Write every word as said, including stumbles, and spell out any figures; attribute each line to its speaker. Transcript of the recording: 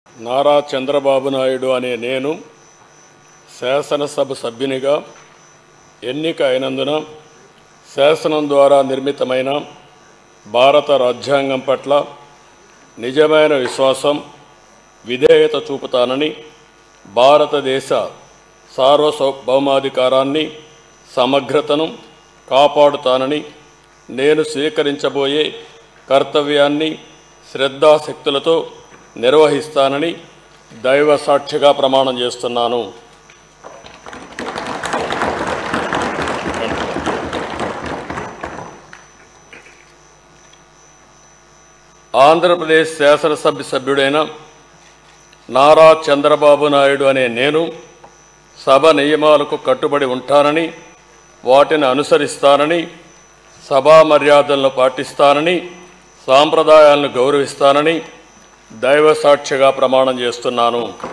Speaker 1: నారా చంద్రబాబు నాయుడు అనే నేను శాసనసభ సభ్యునిగా ఎన్నిక అయినందున శాసనం ద్వారా నిర్మితమైన భారత రాజ్యాంగం పట్ల నిజమైన విశ్వాసం, విధేయత చూపుతానని, భారతదేశ సార్వభౌమాధికారాన్ని, సమగ్రతను కాపాడుతానని, నేను స్వీకరించబోయే కర్తవ్యాన్ని శ్రద్ధాశక్తులతో నిర్వహిస్తానని దైవ సాక్షిగా ప్రమాణం చేస్తున్నాను. ఆంధ్రప్రదేశ్ శాసనసభ సభ్యుడైన నారా చంద్రబాబు నాయుడు అనే నేను సభ నియమాలకు కట్టుబడి ఉంటానని, వాటిని అనుసరిస్తానని, సభా మర్యాదలను పాటిస్తానని, సాంప్రదాయాలను గౌరవిస్తానని దైవ సాక్షిగా ప్రమాణం చేస్తున్నాను.